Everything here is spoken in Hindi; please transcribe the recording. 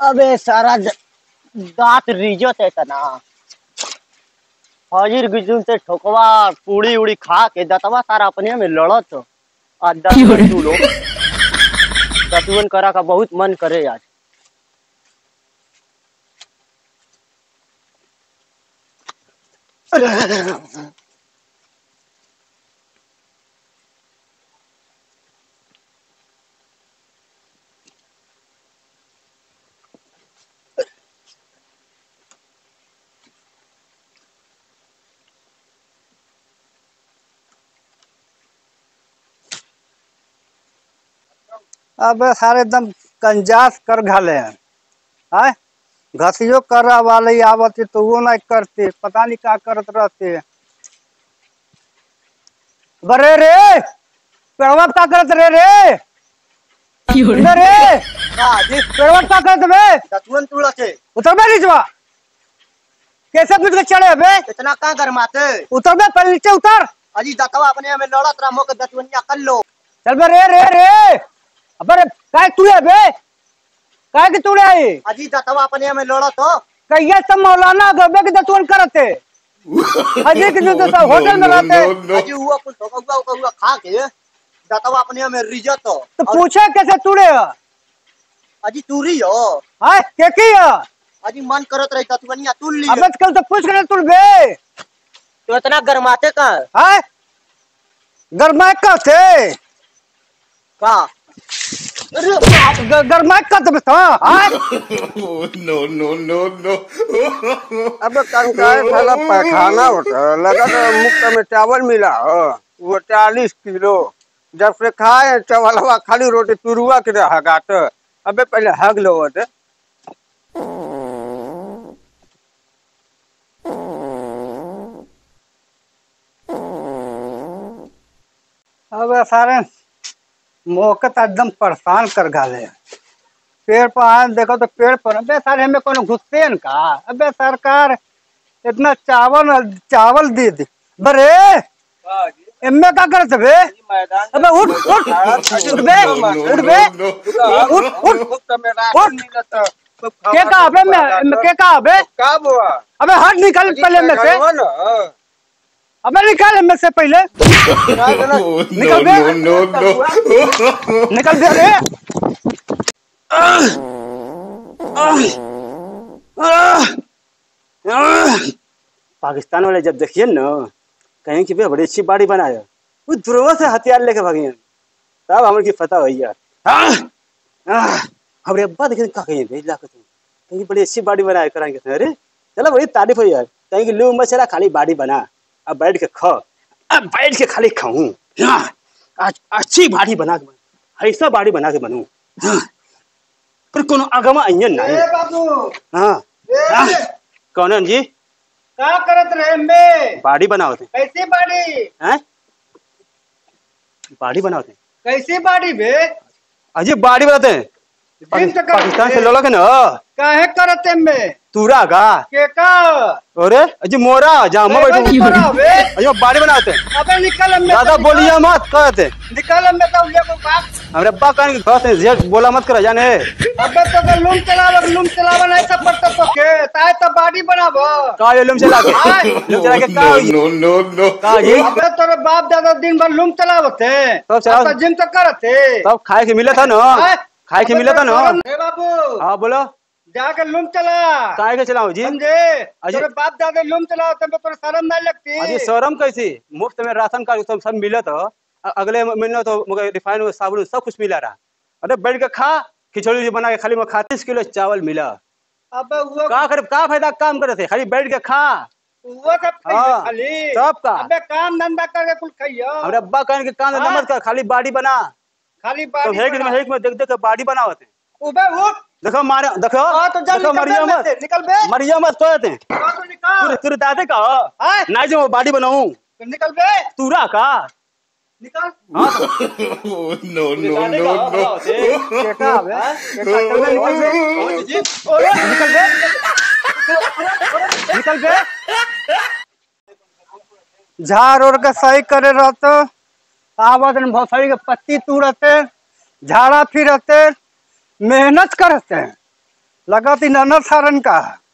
अबे सारा दांत रिजत है तना। हाजिर गिजुन से ठोकवा पूड़ी उड़ी खा के दतवा सारा अपने में लड़त हो। आज दतवन तू लोग दतवन करा का बहुत मन करे आज। अब सारे एकदम कंजास कर घाले हैं। घसियो कर वाले आवती तो वो नहीं करते, पता नहीं क्या करत रहते। बरे रे पेड़वा क्या करत रे रे रे पेड़वा क्या करत बे? दतवन तूड़ा से उतर बे नीचवा। कैसे पीट के चढ़े बे? इतना का गरमाते? उतर बे पहले नीचे उतर। अजी दतवा अपने में लड़त रहा मोके दतवनिया कर लो। चल बे रे रे रे अबे काय तुड़े बे? काय के तुड़े आई? अजी दतवा अपने में लड़त हो। कहिया सब मौलाना गबे के दतवन करते। अजी के तो सब होटल में रहते। अजी हुआ कुछ हुआ खा के दतवा अपने में रिजत हो। तो पूछे कैसे तुड़े? अजी तूरी हो। हां के की है? अजी मन करत रही दतवनिया तुल ली। अबे कल तो पूछ के तुल बे। तो इतना गरमाते का? हां गरमाए का थे का? गरमाए का तो बता। हां नो नो नो नो। अब कंकाय साला पैखाना होता लगा तो मुफ्त में चावल मिला हो वो 40 किलो। जब से खाए चावलवा खाली रोटी तुरुआ के हगाट। अबे पहले हग लो होते। अब सारे मौके तो एकदम परेशान कर घाले। पेड़ पर आए देखो तो पेड़ पर अबे सारे हमें कोनो घुसते न का। अबे सरकार इतना चावल दे दे बरे एम्मे का करत बे? अबे उठ उठ उठ बे उठ बे उठ उठ के का अबे मैं के का अबे का बुआ? अबे हट निकल पहले में से। अबे निकल में से पहले निकल बे निकल बे रे। पाकिस्तान वाले जब देखिए न कहीं की बड़ी अच्छी बाड़ी बनाया वो दुर्वा से हथियार लेके भागिए तब हमें की पता भैया। हमारे अब्बा देखे का कहीं भेज ला कहीं बड़ी अच्छी बाड़ी बनाया कराएंगे। अरे चलो बड़ी तारीफ हो यार। कहीं की लू मचला खाली बाड़ी बना अब बैठ के खा। अब बैठ के खाली खाऊं। आज अच्छी बाड़ी बना के ऐसा बाड़ी बना के बनूं पर कोनो अगमा इंजन नहीं। बाबू हाँ कौन जी का करत रहे में? बाड़ी बनावते कैसी बाड़ी? हैं बाड़ी बनावते कैसी बाड़ी बे? अजी बाड़ी बनाते हैं पाकिस्तान से लड़के ना। काहे करते में? तूरा का के का? अरे अजी मोरा जामा बैठो अयो बाड़ी बनाते हैं। अबे निकल में ज्यादा बोलिए मत कहते। निकल में तो ले को बाप हमरे अब्बा कहने कहते जेठ बोला मत कर जाने। अबे तो लूम चलावा नहीं सब पड़ता तो के ताए तो बाड़ी बनाबो का ये लूम चला के का नो नो नो। का जी अबे तोरे बाप दादा दिन भर लूम चलावते सब चलाओ। तो जिम तो करते सब खाए के मिला था ना खाए के मिला था ना। ए बाबू हाँ बोलो जाकर लूम चला काहे के चलाओ जी? समझे तोरे बाप दादा लूम चलावते में तोरे शर्म नहीं लगती? अजी शर्म कैसी मुफ्त में राशन कार्ड सब मिला था। अगले महीने तो मुझे रिफाइंड साबुन सब कुछ मिला रहा। अरे बैठ के खा खिचड़ी बना के खाली मैं 30 किलो चावल मिला। अबे वो का फायदा काम करे थे खाली बैठ के खा वो सब हाँ, खाली सब का। अबे काम धंधा करके कुल खाइयो। हमरे अब्बा कहने के काम धंधा मत कर खाली बाड़ी बना। खाली तो बाड़ी हेक में देख देख के बाड़ी बनावते। उबे उठ देखो मारे देखो तो जल्दी देखो मरिया मत निकल बे मरिया मत कहते तो निकल तेरे दादे का हां ना जो बाड़ी बनाऊं निकल बे तूरा का निकल। हाँ नो नो नो नो। बेटा बे निकल बे निकल बे झाड़ ओढ़ के सही करे रहते आवत भौसड़ी के पत्ती तूड़ते झाड़ा फिरते मेहनत करते हैं लगा ती ननद सारन का